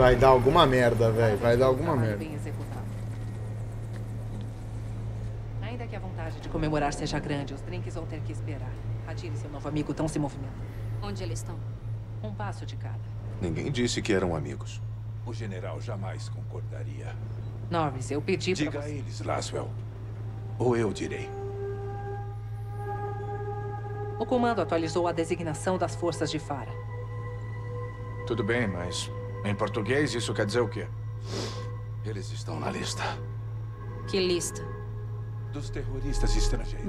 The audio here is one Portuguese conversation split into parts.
Vai dar alguma merda, velho. Vai dar alguma merda. Bem executado. Ainda que a vontade de comemorar seja grande, os drinks vão ter que esperar. Hadir e seu novo amigo estão se movimentando. Onde eles estão? Um passo de cada. Ninguém disse que eram amigos. O general jamais concordaria. Norris, eu pedi pra Diga a você. eles, Laswell. Ou eu direi. O comando atualizou a designação das forças de Fara. Tudo bem, mas em português isso quer dizer o quê? Eles estão na lista Que lista? dos terroristas estrangeiros.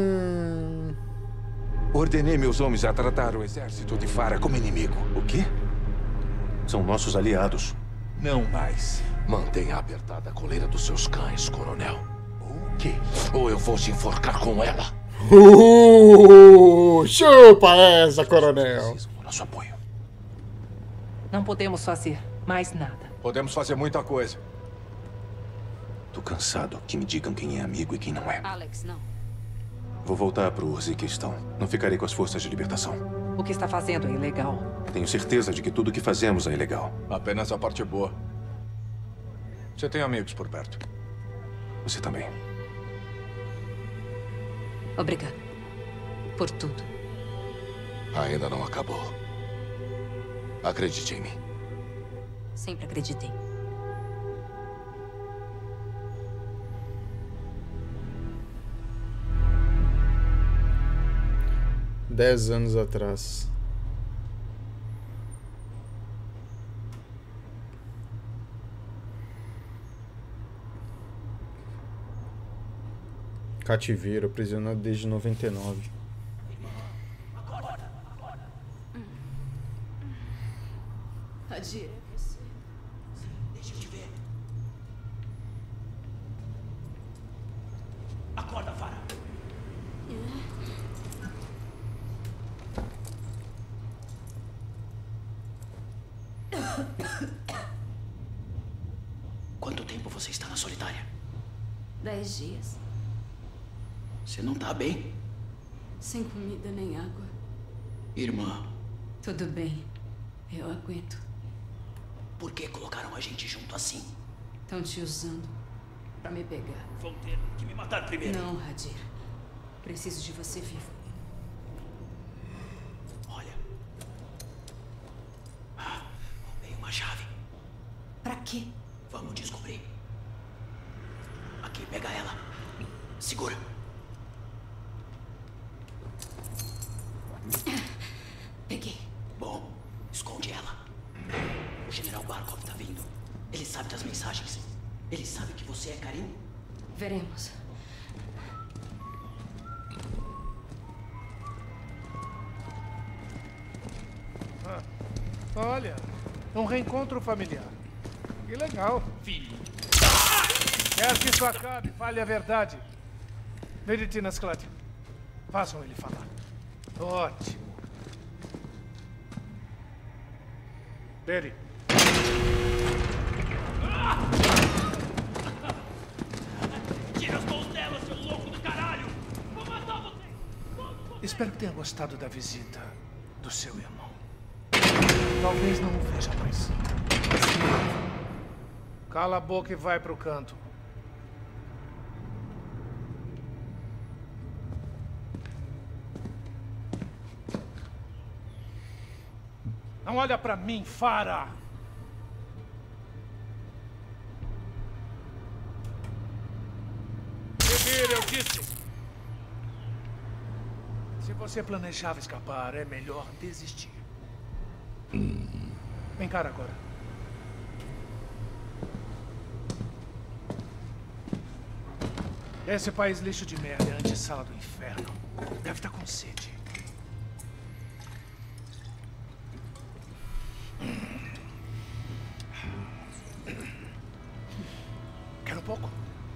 Ordenei meus homens a tratar o exército de Fara como inimigo. O quê? São nossos aliados. Não mais. Mantenha apertada a coleira dos seus cães, coronel. O quê? Ou eu vou te enforcar com ela. Chupa essa, coronel. Preciso do nosso apoio. Não podemos fazer mais nada. Podemos fazer muita coisa. Tô cansado que me digam quem é amigo e quem não é. Alex, não. Vou voltar pro Urziquistão. Não ficarei com as forças de libertação. O que está fazendo é ilegal. Tenho certeza de que tudo que fazemos é ilegal. Apenas a parte boa. Você tem amigos por perto. Você também. Obrigada. Por tudo. Ainda não acabou. Acredite em mim. Sempre acreditei. Dez anos atrás. Cativeiro, aprisionado desde 99. Hadir. Deixa eu te ver. Acorda, Fara. Quanto tempo você está na solitária? 10 dias. Você não tá bem? Sem comida nem água. Irmã, Tudo bem. Eu aguento. por que colocaram a gente junto assim? Estão te usando pra me pegar. Vão ter que me matar primeiro. Não, Hadir. Preciso de você vivo. Olha. Roubei uma chave. Pra quê? Vamos descobrir. Aqui, pega ela. Segura. Peguei. Bom, esconde ela. O general Barkov tá vindo. Ele sabe das mensagens. Ele sabe que você é Karim. Veremos. Olha, um reencontro familiar. Que legal. Filho. Quer que isso acabe, fale a verdade. Veritina Sklad. Façam ele falar. Ótimo. Beri. Tira as mãos dela, seu louco do caralho! Vou matar você! Espero que tenha gostado da visita do seu irmão. Talvez não o veja mais. Cala a boca e vai pro canto. Não olha pra mim, Fara! Seguir, eu disse! Se você planejava escapar, é melhor desistir. Vem cá agora. Esse país lixo de merda é a antessala do inferno. Deve estar com sede. Quer um pouco?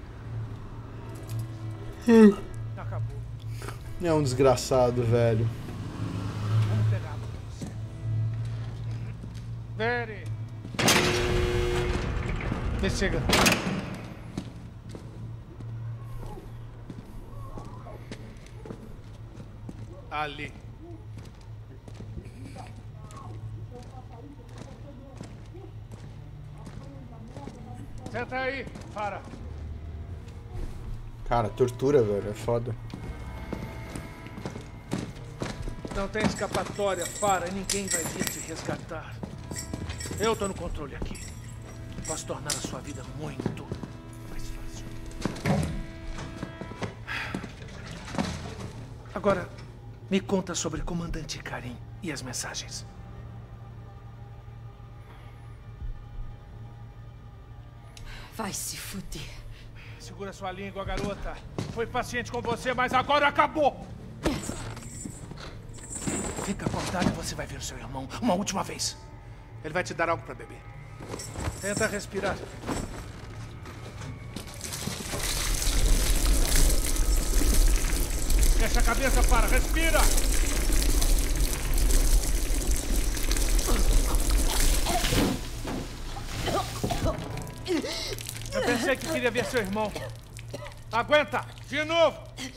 Acabou. É um desgraçado, velho. Vamos pegar água pra você. Vere! Me siga. Ali. Até aí, para. Cara, tortura, velho. É foda. Não tem escapatória, Farah, e ninguém vai vir te resgatar. Eu tô no controle aqui. Posso tornar a sua vida muito mais fácil. Agora, me conta sobre o comandante Karim e as mensagens. Vai se fuder. Segura sua língua, garota. Fui paciente com você, mas agora acabou. Fica acordado e você vai ver o seu irmão uma última vez. Ele vai te dar algo para beber. Tenta respirar. Fecha a cabeça, para. Respira. Eu pensei que queria ver seu irmão. Aguenta! De novo!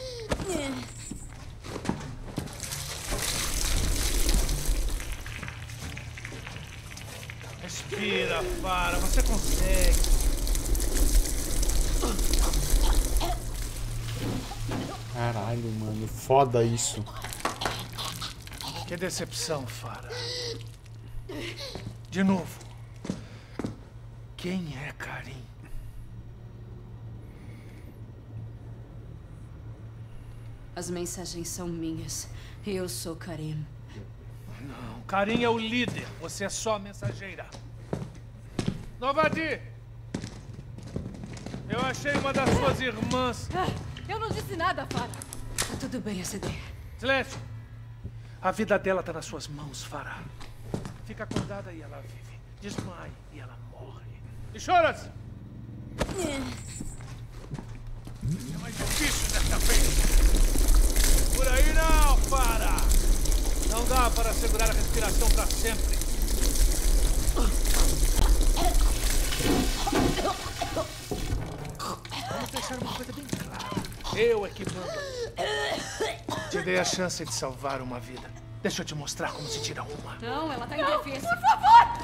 Respira, Farah. Você consegue. Caralho, mano. Foda isso. Que decepção, Farah. De novo. Quem é Karim? As mensagens são minhas. Eu sou Karim. Não, Karim é o líder. Você é só mensageira. Novadi! Eu achei uma das suas irmãs. Eu não disse nada, Farah. Tá tudo bem, ACD. Silêncio! A vida dela tá nas suas mãos, Farah. Fica acordada e ela vive. Desmaia e ela morre. E choras! É mais difícil desta vez. Por aí não, Farah! Não dá para segurar a respiração para sempre. Vamos deixar uma coisa bem clara. Eu é que mando. Te dei a chance de salvar uma vida. Deixa eu te mostrar como se tira uma. Não, ela tá em defesa. Por favor!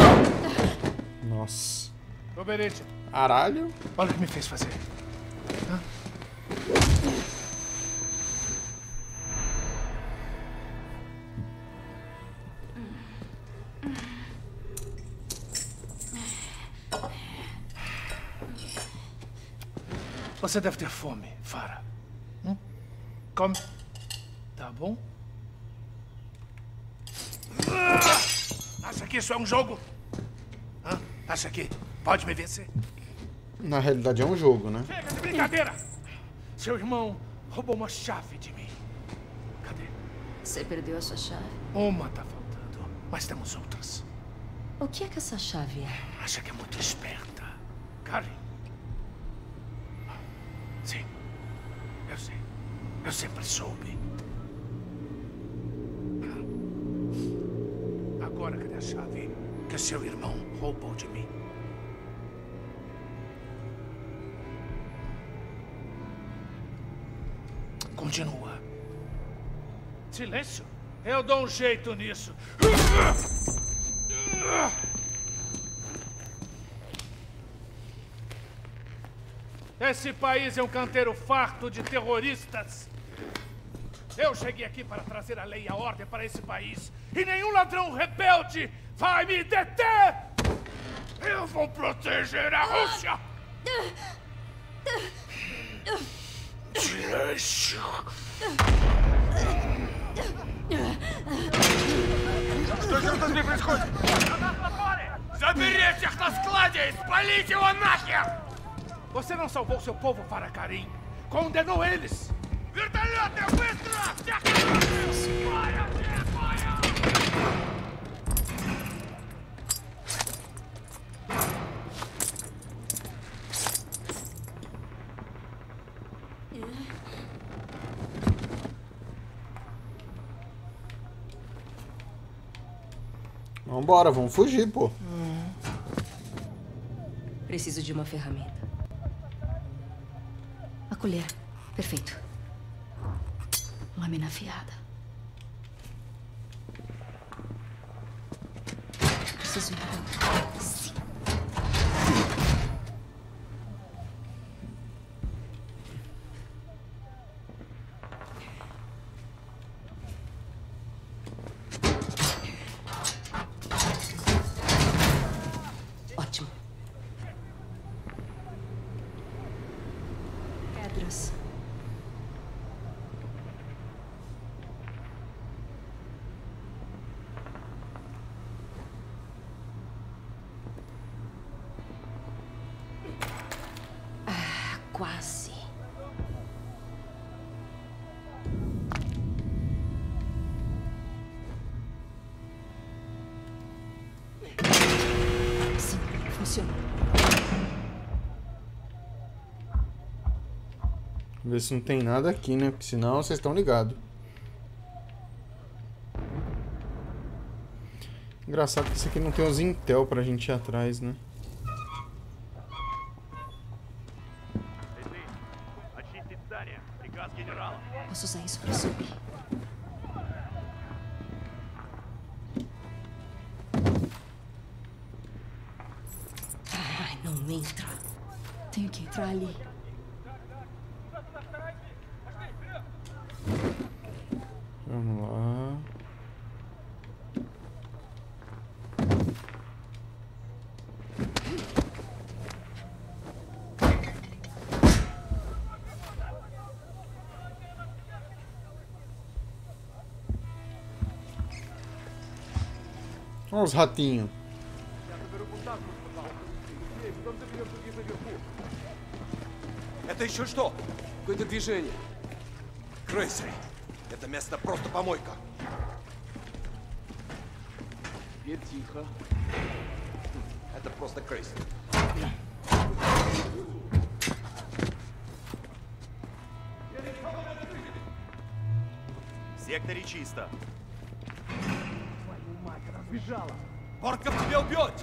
Nossa. Oberite, Caralho. olha o que me fez fazer. Hã? Você deve ter fome, Farah. Come. Tá bom? Acha que isso é um jogo? Hã? Acha que pode me vencer? Na realidade é um jogo, né? Chega de brincadeira! Seu irmão roubou uma chave de mim. Cadê? Você perdeu a sua chave? Uma tá faltando, mas temos outras. O que é que essa chave é? Acha que é muito esperta. Karim. Sim, eu sei. Eu sempre soube. Agora cadê a chave que seu irmão roubou de mim? Continua. Silêncio. Eu dou um jeito nisso. Esse país é um canteiro farto de terroristas. Eu cheguei aqui para trazer a lei e a ordem para esse país. E nenhum ladrão rebelde vai me deter! Eu vou proteger a Rússia! Silêncio! Что черт возьми происходит? Заберите их на складе и спалите его нахер! Você não salvou seu povo, Farah Karim. Condenou eles. Вертолеты, быстро! Всех! Фая! Фая! Vambora, vamos fugir, pô. Preciso de uma ferramenta. A colher. Perfeito. Lâmina afiada. Preciso ir. Sim. pedras. Quase. Sim, funcionou. Ver se não tem nada aqui, né? Porque senão vocês estão ligados. Engraçado que isso aqui não tem os Intel pra gente ir atrás, né? Posso usar isso pra subir. Ai, não entra. Tenho que entrar ali. Vamos lá. Olha os ratinhos. Это еще что? Какое-то движение. Крейси. Это место просто помойка. Теперь тихо. Это просто Крейси. В секторе чисто. Твою мать, она сбежала. Порка тебя убьет!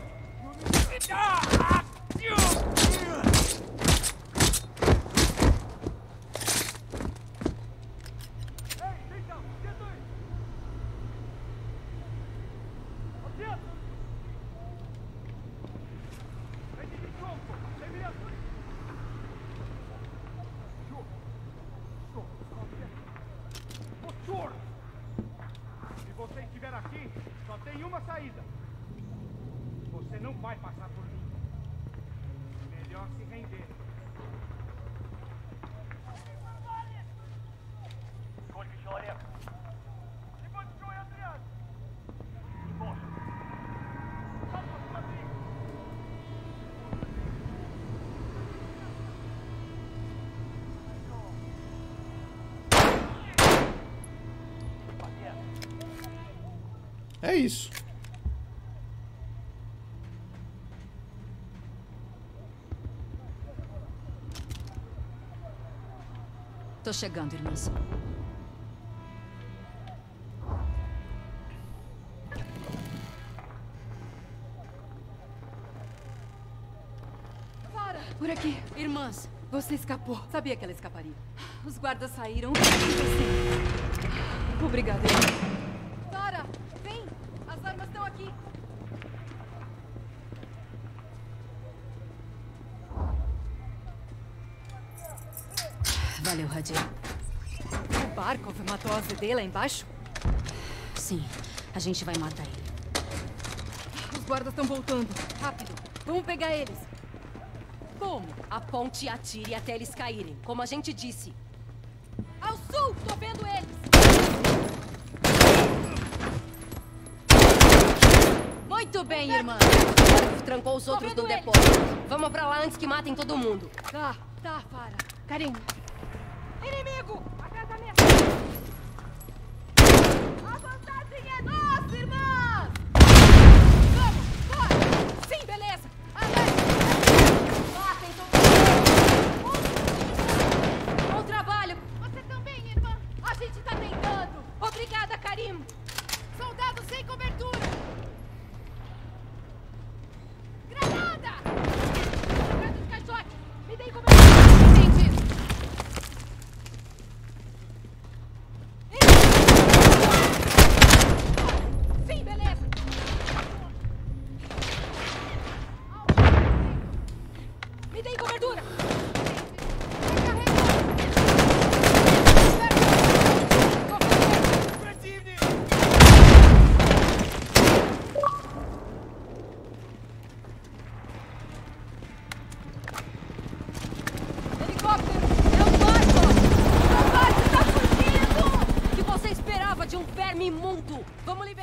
Se você estiver aqui, só tem uma saída. Você não vai passar por mim. Melhor se render. Сколько человек? Небольшой отряд. Боже. Сам посмотри. É isso. Tô chegando, irmãs. Para! Por aqui. Irmãs. Você escapou. Sabia que ela escaparia. Os guardas saíram. O que aconteceu? Obrigada, irmã. Sara, vem! As armas estão aqui. Valeu, Hadir. O Barkov matou a Zedê lá embaixo? Sim, a gente vai matar ele. Os guardas estão voltando. Rápido. Vamos pegar eles. Como? Aponte e atire até eles caírem, como a gente disse. Ao sul! Tô vendo eles! Muito bem, irmã. Barkov trancou os outros no depósito. Vamos pra lá antes que matem todo mundo. Tá, Farah. Karim. Inimigo! Atrás da minha... A vantagem é nossa, irmãs! Vamos! Bora! Sim, beleza! Matem todo mundo! Bom trabalho! Você também, irmã! A gente tá tentando! Obrigada, Karim! Soldados sem cobertura! Granada! Granada de caixote! Me deem cobertura! Entendi! Sim, beleza!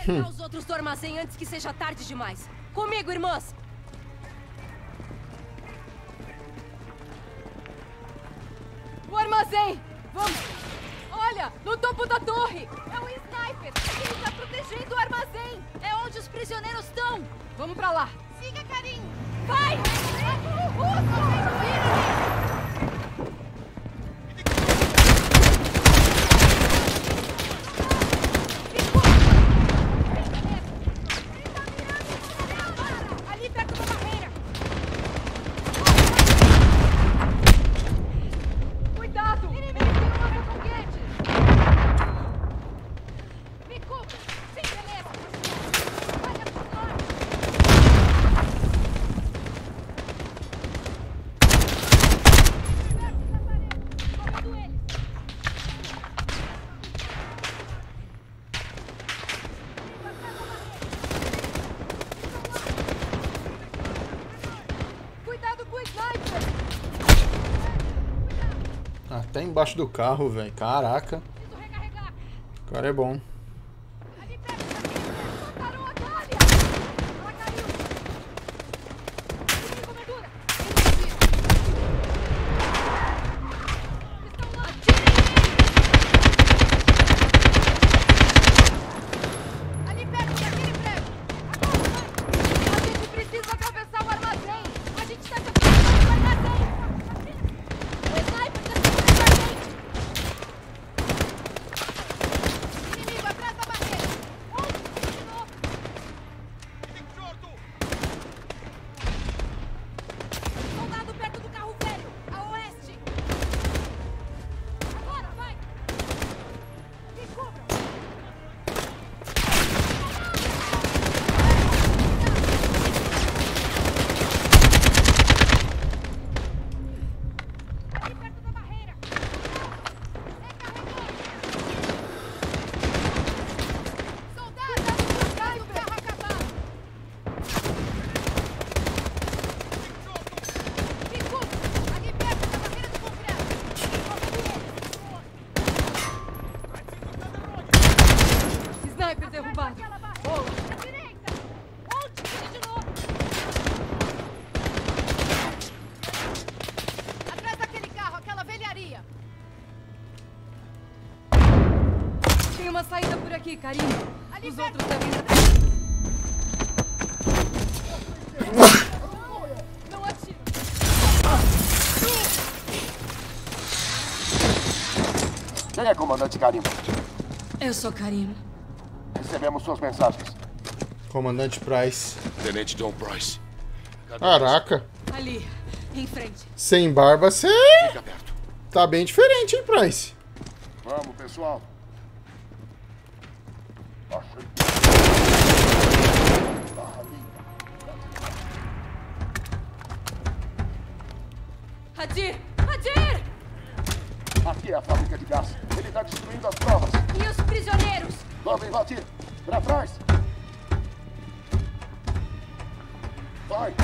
Pegar os outros do armazém antes que seja tarde demais. Comigo, irmãs! O armazém! Vamos! Olha! No topo da torre! É um sniper! Ele está protegendo o armazém! É onde os prisioneiros estão! Vamos pra lá! Siga, Karim! Vai! Ali perto da barreira! Cuidado! Inimigo tem um foguete! Me cubra! Sim, beleza! Olha pro norte! Correndo eles! Cuidado com o sniper! Ah, tá embaixo do carro, velho. Caraca. Preciso recarregar! O cara é bom. Ali perto da mataram a Dália! Ela caiu! Inimigo Medura! Estão lá! Ali perto daquele prédio! Agora vai! A gente precisa atravessar o armazém! A gente está atravessando o armazém! O sniper está segurando a gente! Inimigo atrás da barreira! Onde? De novo! Soldado perto do carro velho! A oeste! Agora, vai! Me cubram! Ali perto da barreira! Recarregando! Soldado! Cai o carro acabado! Me cubra! Ali perto da barreira de concreto! Sniper derrubado! Boa! À direita! Onde? De novo! Atrás daquele carro, aquela velharia! Tem uma saída por aqui, Karim. Ali Os perto! outros devem... Não atira! Quem é comandante Karim? Eu sou Karim. Recebemos suas mensagens. Comandante Price. Tenente John Price. Caraca. Ali, em frente. Sem barba, você Fica perto. tá bem diferente, hein, Price? Vamos, pessoal. Hadir! Hadir! Aqui é a fábrica de gás. Ele está destruindo as provas. E os prisioneiros? Vamos invadir. Pra trás. Vai.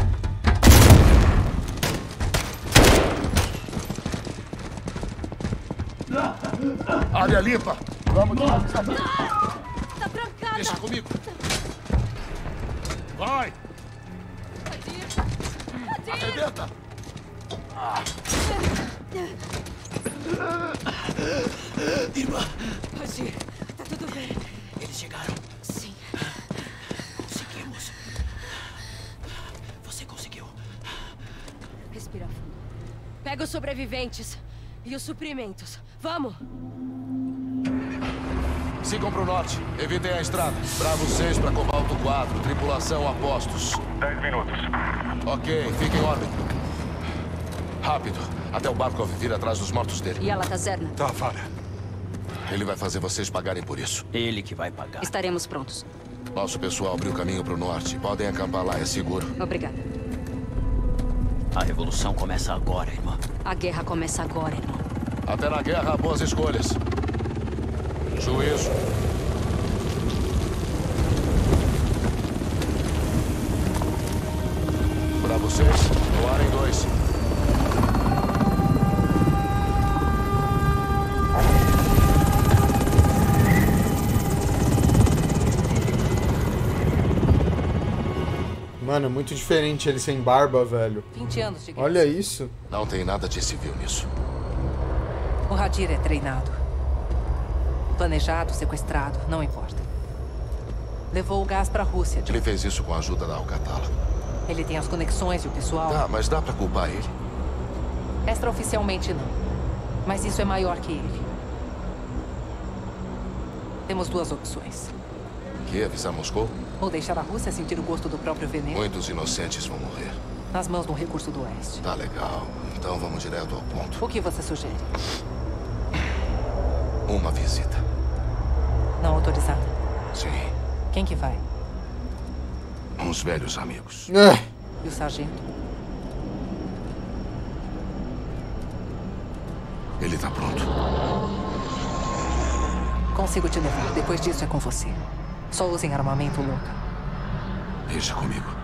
Área limpa. Vamos devagar. Tá trancada! Deixa comigo. Vai. Hadir! Arrebenta. Irmã, Hadir, tá tudo bem? eles chegaram. Sim. Conseguimos. Você conseguiu. Respira fundo. Pega os sobreviventes e os suprimentos. Vamos! Sigam pro norte. Evitem a estrada. Bravo 6 para Cobalto 4. Tripulação a postos. 10 minutos. Ok, fiquem em órbita. Rápido. Até o Barkov vir atrás dos mortos dele. E a Latazerna? Tá, Vara. Ele vai fazer vocês pagarem por isso. Ele que vai pagar. Estaremos prontos. Nosso pessoal abriu caminho pro norte. Podem acampar lá, é seguro. Obrigada. A revolução começa agora, irmã. A guerra começa agora, irmão. Até na guerra, boas escolhas. Juízo. Bravo 6, no ar em 2. Mano, é muito diferente ele sem barba, velho. 20 anos de guerra. Olha isso. Não tem nada de civil nisso. O Hadir é treinado. Planejado, sequestrado, não importa. Levou o gás pra Rússia. Ele fez isso com a ajuda da Al-Qatala. Ele tem as conexões e o pessoal. Tá, mas dá pra culpar ele? Extraoficialmente não. Mas isso é maior que ele. Temos duas opções. Que avisar Moscou? Ou deixar a Rússia sentir o gosto do próprio veneno. Muitos inocentes vão morrer. Nas mãos do recurso do Oeste. Tá legal. Então vamos direto ao ponto. O que você sugere? Uma visita. Não autorizada? Sim. Quem que vai? Uns velhos amigos. E o sargento? Ele tá pronto. Consigo te levar. Depois disso é com você. Só usem armamento louca. Deixa comigo.